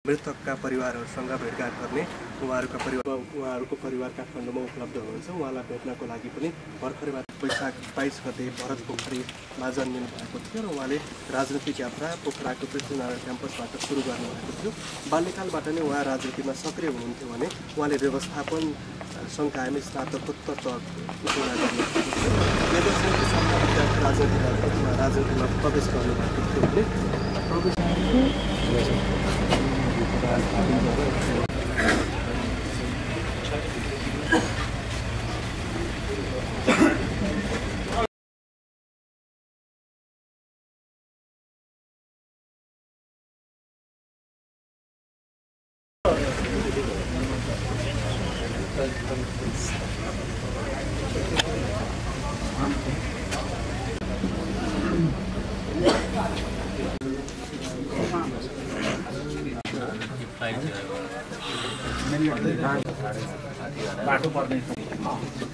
मृतकका परिवारहरूसँग भेटघाट गर्ने उहाँहरूको परिवार काठमाडौँमा उपलब्ध हुनुहुन्छ। उहाँलाई भेट्नको लागि पनि भर्खरैमा वैशाख 22 गते भरत पोखरीमा जन्मिनु भएको थियो र उहाँले राजनीतिक यात्रा पोखराको पृथ्वीनारायण क्याम्पसबाट सुरु गर्नुभएको थियो। बाल्यकालबाट नै उहाँ राजनीतिमा सक्रिय हुनुहुन्थ्यो भने उहाँले व्यवस्थापन संकायमा स्नातकोत्तर पूर्ण गर्नुभएको थियो। राजनीतिमा प्रवेश गर्नुभएको थियो भने बाटो पर्ने